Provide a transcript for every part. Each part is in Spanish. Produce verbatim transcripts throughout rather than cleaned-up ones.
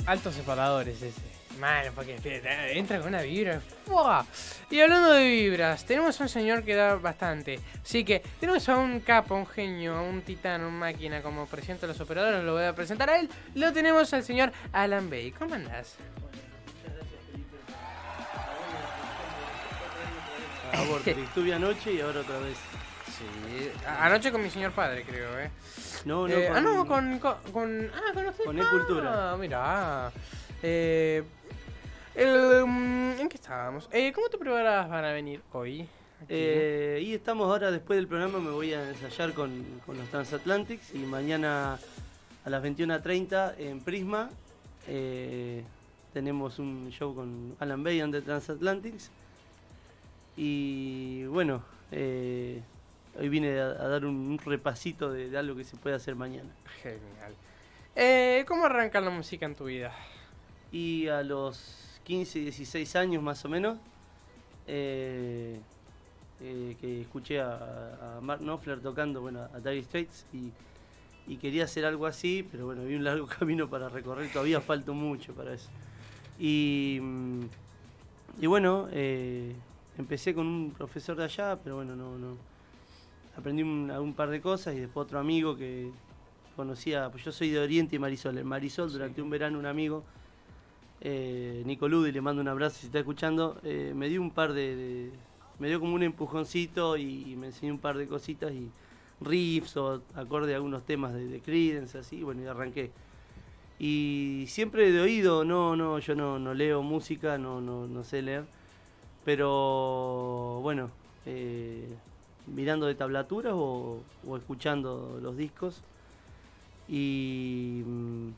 Altos separadores ese. Mano, porque entra con una vibra. ¡Fua! Y hablando de vibras, tenemos a un señor que da bastante. Así que tenemos a un capo, un genio, a un titán, un máquina, como presento a los operadores. Lo voy a presentar a él. Lo tenemos al señor Alan Bay. ¿Cómo andás? Aborto, estuve anoche y ahora otra vez. Sí, a- anoche con mi señor padre, creo, ¿eh? No, no, Eh, con, ah, no, con, con, con... Ah, con usted. con E-Cultura. Ah, mirá. Eh, el, mm, ¿En qué estábamos? Eh, ¿Cómo te preparas para venir hoy? Aquí? Eh, y estamos ahora, después del programa, me voy a ensayar con, con los Transatlantics y mañana a las veintiuna treinta en Prisma eh, tenemos un show con Alan Bay and the Transatlantics. Y bueno, eh, hoy vine a, a dar un, un repasito de, de algo que se puede hacer mañana. Genial. Eh, ¿Cómo arranca la música en tu vida? Y a los quince, dieciséis años más o menos, eh, eh, que escuché a, a Mark Knopfler tocando, bueno, a Dire Straits y, y quería hacer algo así, pero bueno, había un largo camino para recorrer, todavía falta mucho para eso. Y, mm, y bueno, eh, empecé con un profesor de allá, pero bueno, no, no aprendí un, un par de cosas y después otro amigo que conocía, pues yo soy de Oriente y Marisol. En Marisol, durante Sí. un verano, un amigo, eh, Nico Ludi, le mando un abrazo si está escuchando, eh, me dio un par de, de- me dio como un empujoncito y, y me enseñó un par de cositas y riffs o acorde a algunos temas de, de Creedence, así, bueno, y arranqué. Y siempre de oído, no, no, yo no, no leo música, no, no, no sé leer, pero bueno, eh, mirando de tablaturas o, o escuchando los discos. Y, mm,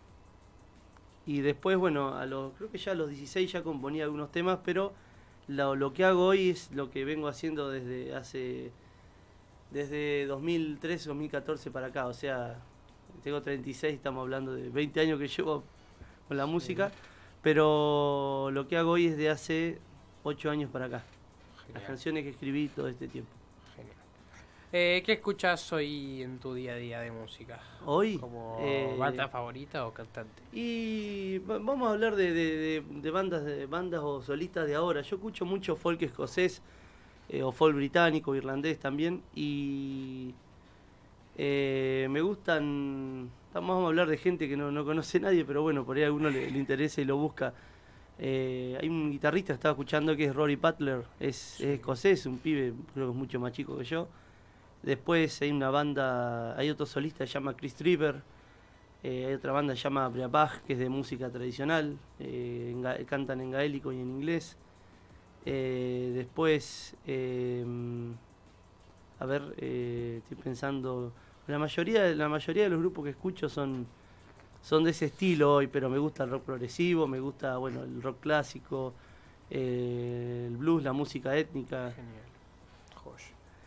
y después, bueno, a los, creo que ya a los dieciséis ya componía algunos temas, pero lo, lo que hago hoy es lo que vengo haciendo desde hace, desde dos mil trece, dos mil catorce para acá, o sea, tengo treinta y seis, estamos hablando de veinte años que llevo con la música, Sí. pero lo que hago hoy es de hace ocho años para acá. Las Genial. canciones que escribí todo este tiempo. Genial. Eh, ¿Qué escuchas hoy en tu día a día de música? Hoy, ¿Como eh, banda favorita o cantante? y va- vamos a hablar de, de- de- de bandas de bandas o solistas de ahora. Yo escucho mucho folk escocés, eh, o folk británico, irlandés también, y eh, me gustan. Vamos a hablar de gente que no, no conoce nadie, pero bueno, por ahí a alguno le, le interesa y lo busca. Eh, hay un guitarrista que estaba escuchando que es Rory Butler, es, Sí. es escocés, un pibe, creo que es mucho más chico que yo. Después hay una banda, hay otro solista que se llama Chris Trevor. Eh, hay otra banda que se llama Breabach, que es de música tradicional, eh, en ga- cantan en gaélico y en inglés. Eh, después, eh, a ver, eh, estoy pensando, la mayoría, la mayoría de los grupos que escucho son, son de ese estilo hoy, pero me gusta el rock progresivo, me gusta, bueno, el rock clásico, eh, el blues, la música étnica. Genial. Joya.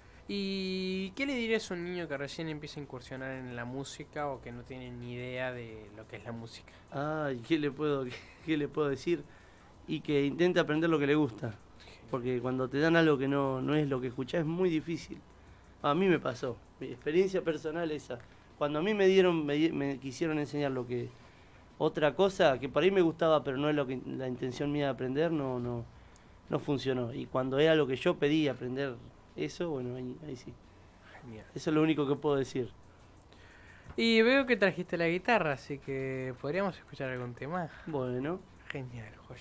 ¿Y qué le dirías a un niño que recién empieza a incursionar en la música o que no tiene ni idea de lo que es la música? Ay, ¿qué le puedo, qué, qué le puedo decir? Y que intente aprender lo que le gusta. Porque cuando te dan algo que no, no es lo que escuchás es muy difícil. A mí me pasó, mi experiencia personal esa. Cuando a mí me dieron, me, di- me quisieron enseñar lo que otra cosa que por ahí me gustaba, pero no es lo que la intención mía de aprender, no, no, no funcionó. Y cuando era lo que yo pedí aprender eso, bueno, ahí, ahí sí. Genial. Eso es lo único que puedo decir. Y veo que trajiste la guitarra, así que podríamos escuchar algún tema. Bueno, Genial, joya.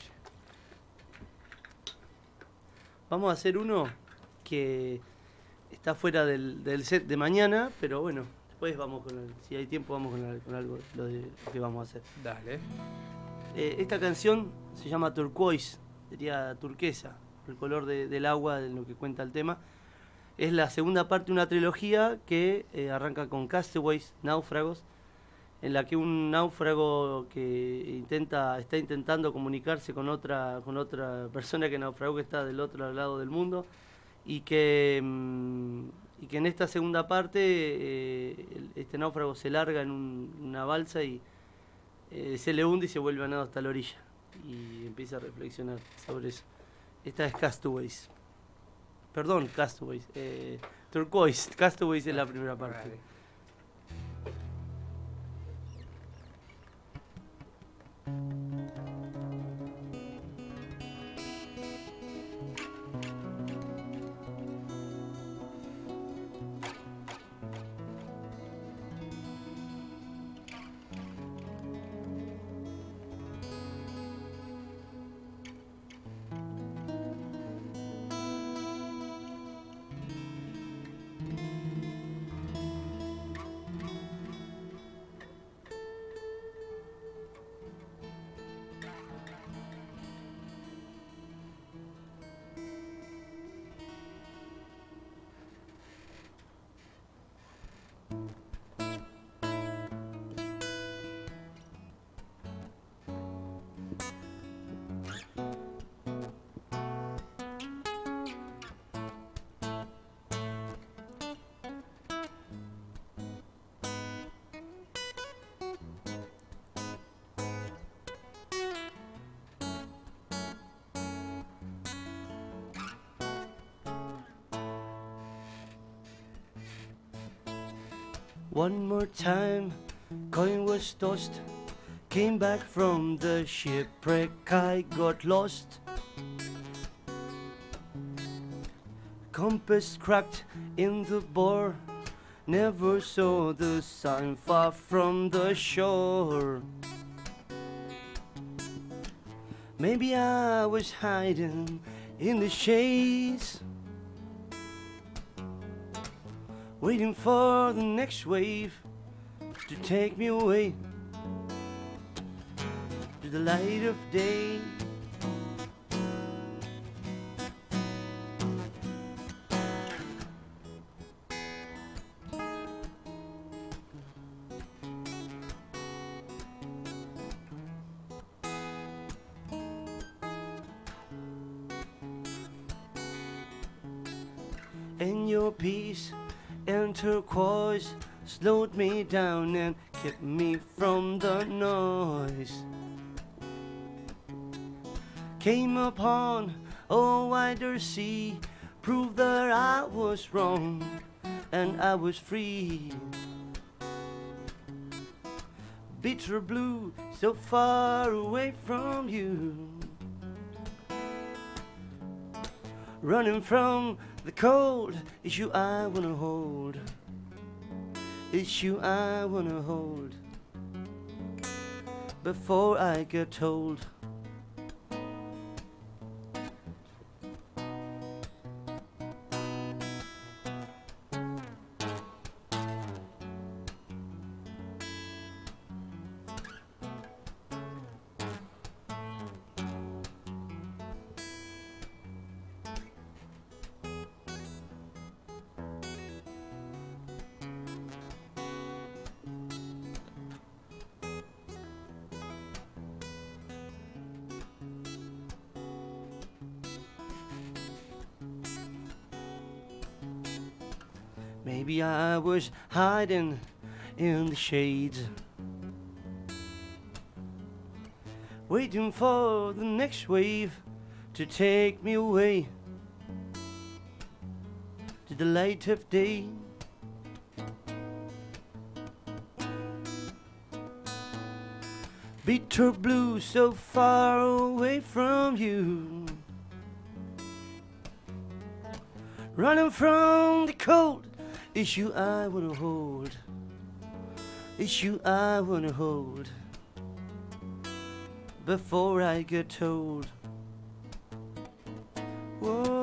vamos a hacer uno que está fuera del, del set de mañana, pero bueno, después vamos con el, si hay tiempo vamos con, el- con algo lo de lo que vamos a hacer. Dale. Eh, esta canción se llama Turquoise, sería turquesa, el color de- del agua, de lo que cuenta el tema. Es la segunda parte de una trilogía que eh, arranca con Castaways, náufragos, en la que un náufrago que intenta, está intentando comunicarse con otra, con otra persona que naufragó, que está del otro lado del mundo, y que, mm, y que en esta segunda parte eh, el- este náufrago se larga en un- una balsa y eh, se le hunde y se vuelve a nado hasta la orilla y empieza a reflexionar sobre eso. Esta es Castaways. Perdón, Castaways. Eh, Turquoise. Castaways es la primera parte. Dale. One more time, coin was tossed. Came back from the shipwreck, I got lost. Compass cracked in the bore, never saw the sun far from the shore. Maybe I was hiding in the shades, waiting for the next wave to take me away to the light of day. And your peace and turquoise slowed me down and kept me from the noise. Came upon a wider sea, proved that I was wrong and I was free. Bitter blue, so far away from you, running from the cold. It's you I wanna hold. It's you I wanna hold before I get told. Maybe I was hiding in the shades, waiting for the next wave to take me away to the light of day. Bitter blue, so far away from you, running from the cold. It's you I wanna hold. It's you I wanna hold before I get told. Whoa.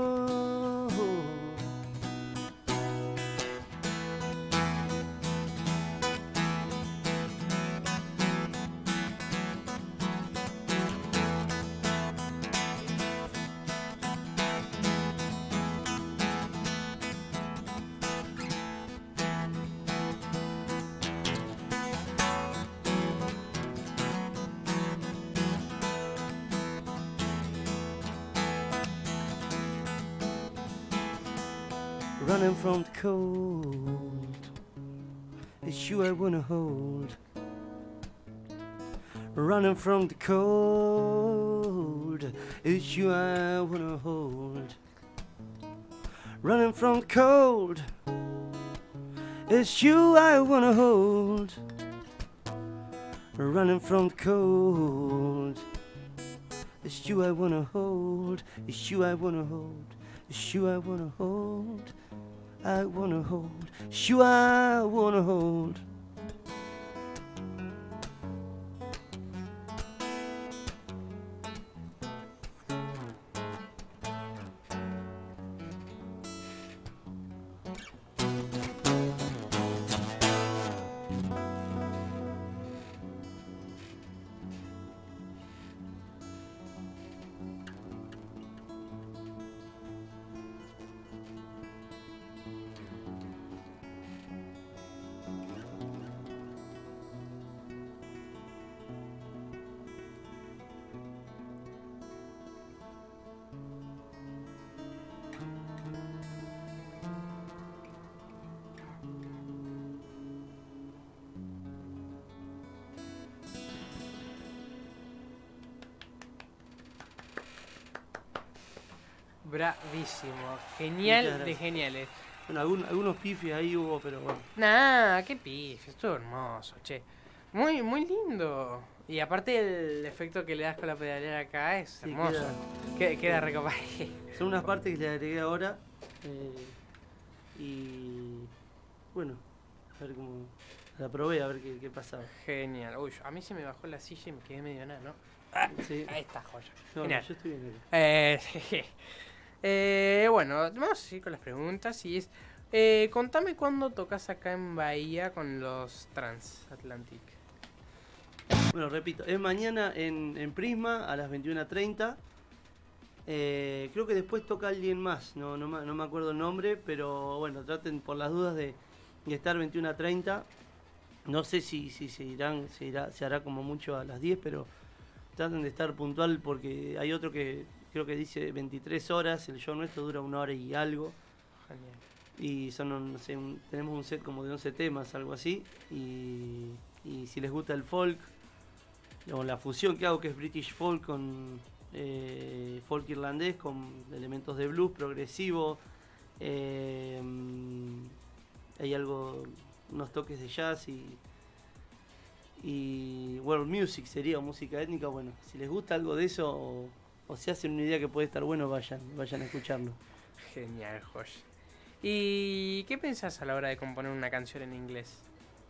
Running from the cold, it's you I wanna hold. Running from the cold, it's you I wanna hold. Running from the cold, it's you I wanna hold. Running from the cold, it's you I wanna hold. It's you I wanna hold. It's you I wanna hold. I wanna hold. It's you I wanna hold. Bravísimo, genial de geniales. Bueno, algún, algunos pifes ahí hubo, pero bueno. Nah, qué pife, estuvo hermoso, che. Muy, muy lindo. Y aparte el efecto que le das con la pedalera acá es Sí, hermoso. Queda, queda recopado. Son unas partes que le agregué ahora. Eh, y bueno, a ver cómo. La probé, a ver qué, qué pasaba. Genial. Uy, a mí se me bajó la silla y me quedé medio nada, ¿no? Sí. Ahí está, joya. No, no, Genial. yo estoy bien acá. Eh, eh, bueno, vamos a seguir con las preguntas. Y es, eh, contame cuándo tocas acá en Bahía con los Transatlantic. Bueno, repito, es mañana en, en Prisma a las veintiuna treinta. Eh, creo que después toca alguien más, no, no, ma- no me acuerdo el nombre, pero bueno, traten por las dudas de, de estar veintiuna treinta. No sé si, si se irán, se irá, se hará como mucho a las diez, pero traten de estar puntual porque hay otro que creo que dice veintitrés horas, el show nuestro dura una hora y algo. Genial. Y son, no sé, un- tenemos un set como de once temas, algo así. Y, y si les gusta el folk, o la fusión que hago, que es British folk con eh, folk irlandés, con elementos de blues progresivo, eh, hay algo, unos toques de jazz y, y world music sería música étnica. Bueno, si les gusta algo de eso o, o se hacen una idea que puede estar bueno, vayan, vayan a escucharlo. Genial, joya. ¿Y qué pensás a la hora de componer una canción en inglés?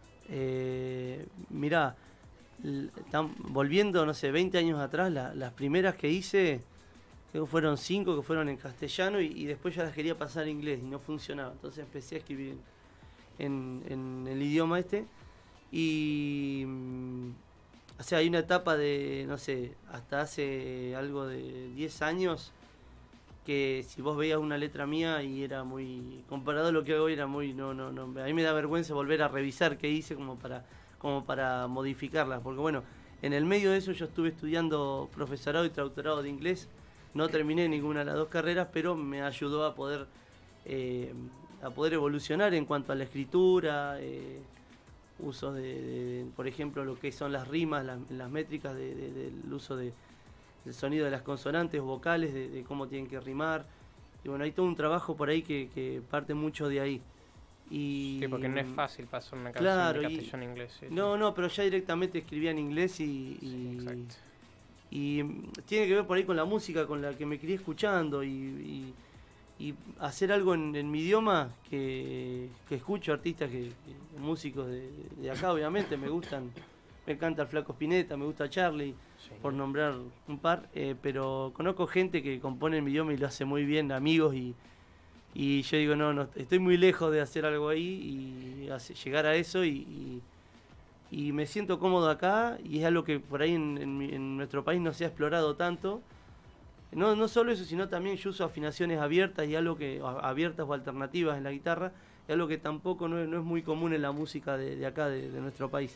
Eh, mirá, l- tam- volviendo, no sé, veinte años atrás, la- las primeras que hice, creo que fueron cinco que fueron en castellano y, y después ya las quería pasar a inglés y no funcionaba. Entonces empecé a escribir en, en- en el idioma este y... mm, o sea, hay una etapa de, no sé, hasta hace algo de diez años que si vos veías una letra mía y era muy, comparado a lo que hago hoy, era muy, no, no, no, a mí me da vergüenza volver a revisar qué hice como para, como para modificarlas, porque bueno, en el medio de eso yo estuve estudiando profesorado y traductorado de inglés, no terminé ninguna de las dos carreras, pero me ayudó a poder, eh, a poder evolucionar en cuanto a la escritura, eh, usos de, de- por ejemplo, lo que son las rimas, las, las métricas de- de- del uso de el sonido de las consonantes, vocales, de, de cómo tienen que rimar. Y bueno, hay todo un trabajo por ahí que, que parte mucho de ahí. Y, Sí, porque no es fácil pasar una canción claro, de y- castellano a inglés. Sí, No, no, pero ya directamente escribía en inglés y, sí, y, exacto. y, mm, tiene que ver por ahí con la música, con la que me crié escuchando y, y- y hacer algo en, en mi idioma que, que escucho artistas, que, que- músicos de, de acá obviamente, me gustan, me encanta el Flaco Spinetta, me gusta Charlie, Sí. por nombrar un par, eh, pero conozco gente que compone en mi idioma y lo hace muy bien, amigos, y, y yo digo, no, no, estoy muy lejos de hacer algo ahí y hace- llegar a eso y, y, y me siento cómodo acá y es algo que por ahí en, en mi- en nuestro país no se ha explorado tanto. No, no solo eso, sino también yo uso afinaciones abiertas y algo que, a- abiertas o alternativas en la guitarra, y algo que tampoco no es, no es muy común en la música de, de acá, de, de nuestro país.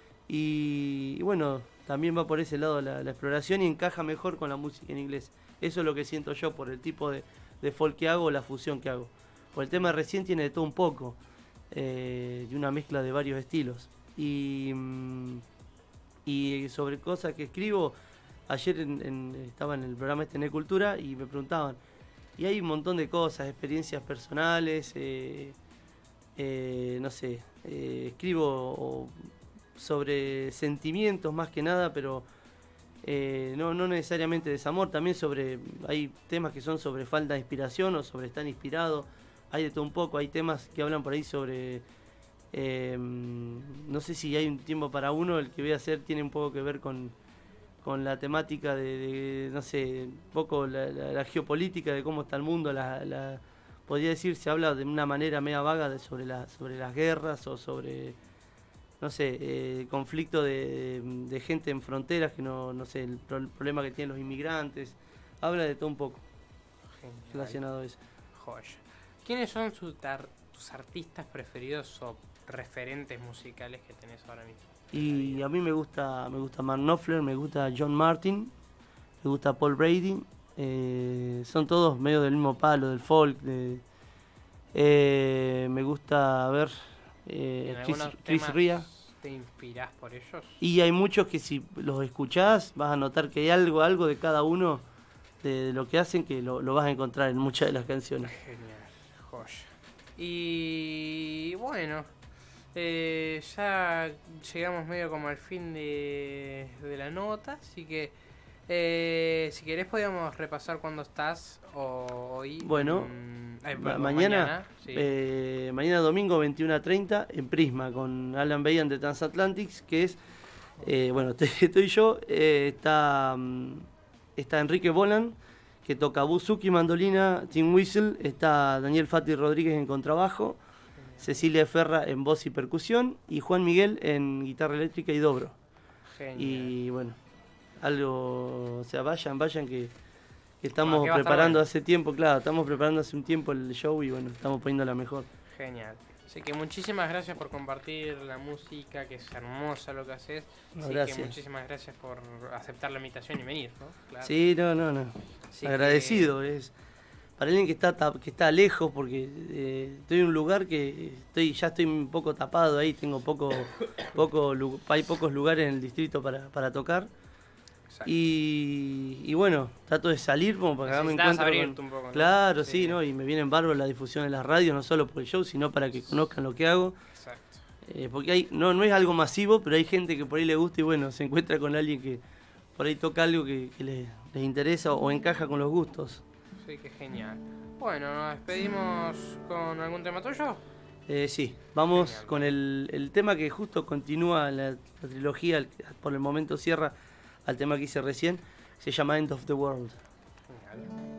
Y, y bueno, también va por ese lado la, la exploración y encaja mejor con la música en inglés. Eso es lo que siento yo por el tipo de, de folk que hago o la fusión que hago. Por el tema de recién tiene de todo un poco, eh, y una mezcla de varios estilos. Y, mm, y sobre cosas que escribo, ayer en- en- estaba en el programa este de Cultura y me preguntaban, y hay un montón de cosas, experiencias personales, eh, eh, no sé, eh, escribo o- sobre sentimientos más que nada, pero eh, no, no necesariamente desamor, también sobre, hay temas que son sobre falta de inspiración o sobre estar inspirado, hay de todo un poco, hay temas que hablan por ahí sobre, eh, no sé si hay un tiempo para uno, el que voy a hacer tiene un poco que ver con, con la temática de, de, no sé, un poco la, la- la geopolítica de cómo está el mundo, la, la- podría decir, se habla de una manera media vaga de, sobre, la, sobre las guerras o sobre, no sé, eh, conflicto de, de gente en fronteras, que no, no sé, el, pro- el problema que tienen los inmigrantes, habla de todo un poco Genial. relacionado a eso. Joya. ¿Quiénes son sus tar- tus artistas preferidos o referentes musicales que tenés ahora mismo? Y a mí me gusta, me gusta Mark Knopfler, me gusta John Martin, me gusta Paul Brady, eh, son todos medio del mismo palo, del folk, de, eh, me gusta, a ver, eh, ¿En Chris, algunos Chris temas Ria. te inspirás por ellos? Y hay muchos que si los escuchás vas a notar que hay algo, algo de cada uno de, de lo que hacen que lo, lo vas a encontrar en muchas de las canciones. Genial, joya. Y bueno, eh, ya llegamos medio como al fin de, de la nota, así que eh, si querés podríamos repasar cuándo estás o hoy. Bueno, mm, eh, ma- perdón, mañana, sí. eh, mañana domingo veintiuno a treinta en Prisma con Alan Bayan de Transatlantics, que es, eh, bueno, estoy yo, eh, está, mm, está Enrique Bolan, que toca buzuki, mandolina, tin whistle, está Daniel Fati Rodríguez en contrabajo, Cecilia Ferra en voz y percusión y Juan Miguel en guitarra eléctrica y dobro. Genial. Y bueno, algo, o sea, vayan, vayan que, que estamos Ah, que va a estar preparando bueno. hace tiempo, claro, estamos preparando hace un tiempo el show y bueno, estamos poniendo la mejor. Genial. Así que muchísimas gracias por compartir la música, que es hermosa lo que haces. No, Así gracias. que muchísimas gracias por aceptar la invitación y venir, ¿no? Claro. Sí, no, no, no. Así Agradecido, es para alguien que está tap- que está lejos, porque eh, estoy en un lugar que estoy ya estoy un poco tapado ahí, tengo poco, poco lu- hay pocos lugares en el distrito para, para tocar. Exacto. Y, y bueno, trato de salir como para que me Necesitabas encuentro abrirte con- un poco, ¿no? Claro, sí. Sí. ¿no? Y me vienen bárbaro la difusión en la radio, no solo por el show, sino para que conozcan lo que hago. Exacto. Eh, porque hay, no, no es algo masivo, pero hay gente que por ahí le gusta y bueno, se encuentra con alguien que por ahí toca algo que, que le- les interesa o encaja con los gustos. Sí, que genial. Bueno, nos despedimos con algún tema tuyo. Eh, sí, vamos Genial. con el, el tema que justo continúa la, la trilogía, el que por el momento cierra al tema que hice recién, se llama End of the World. Genial.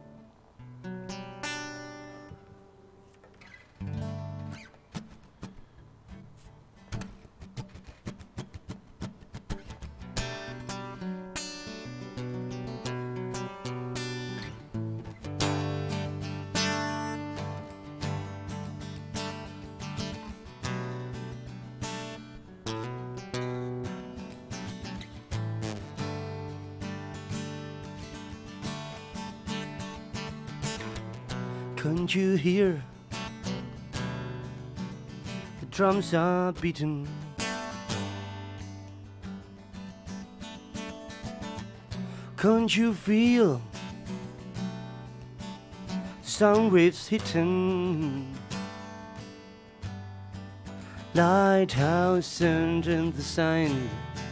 Can't you hear the drums are beating? Can't you feel sound waves hitting? Lighthouse and in the sign.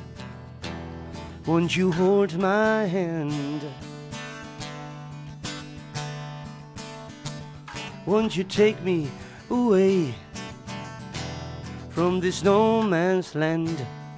Won't you hold my hand? Won't you take me away from this no man's land?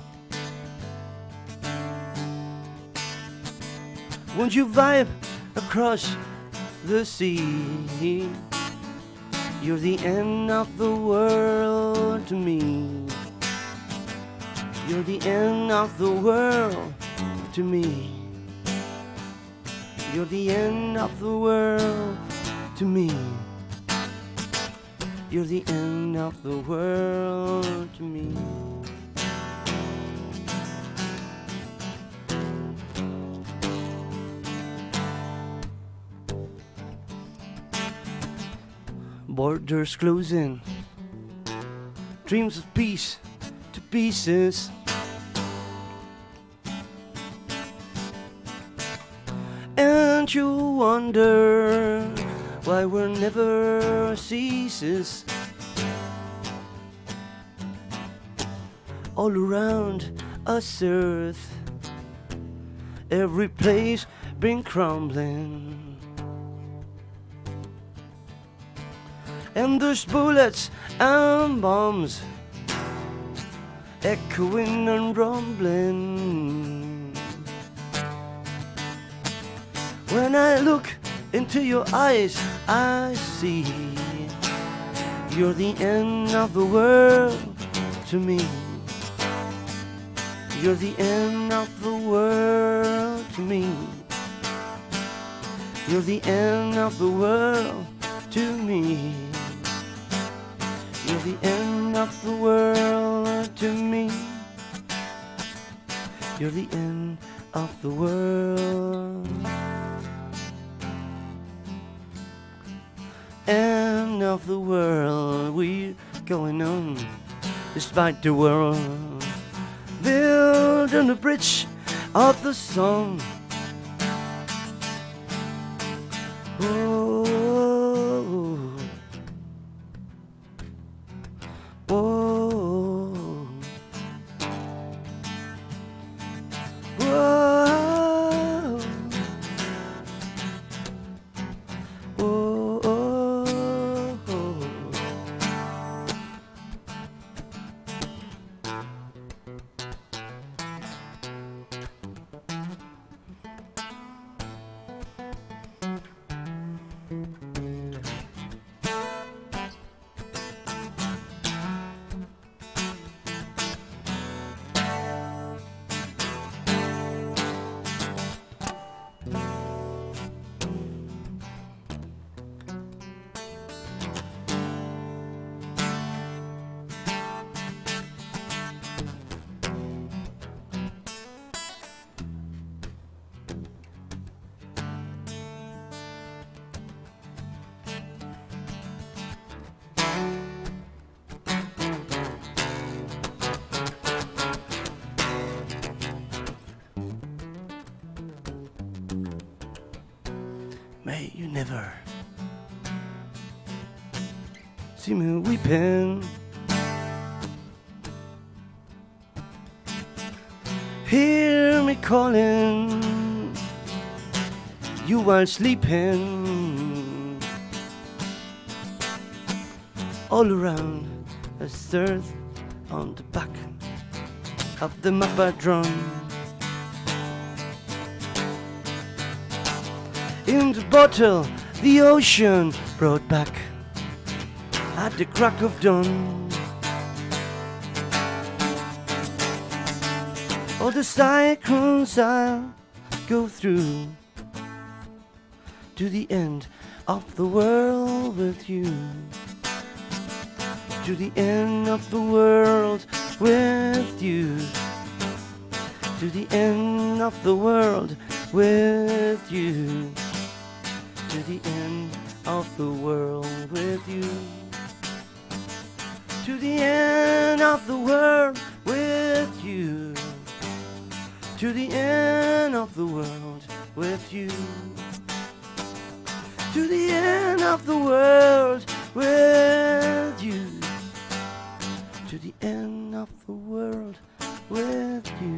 Won't you vibe across the sea? You're the end of the world to me. You're the end of the world to me. You're the end of the world to me. You're the end of the world to me. Borders closing, dreams of peace to pieces. And you wonder why war never ceases. All around us earth, every place been crumbling. And there's bullets and bombs echoing and rumbling. When I look into your eyes, I see you're the end of the world to me. You're the end of the world to me. You're the end of the world to me. You're the end of the world to me. You're the end of the world. End of the world, we're going on despite the world. Building a bridge of the sun. Oh, may you never see me weeping. Hear me calling you while sleeping. All around us earth on the back of the map I drawn. In the bottle the ocean brought back at the crack of dawn. All the cyclones I'll go through to the end of the world with you. To the end of the world with you. To the end of the world with you. To the end of the world with you. To the end of the world with you. To the end of the world with you. To the end of the world with you. To the end of the world with you.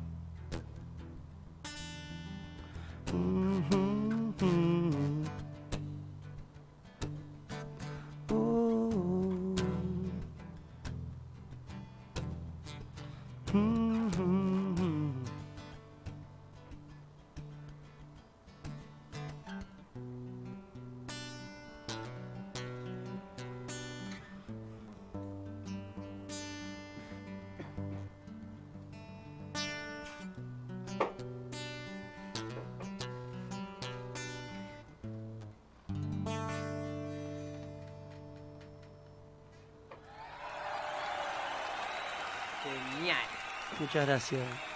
Mm-hmm. Oh. Mm-hmm. Genial. Muchas gracias.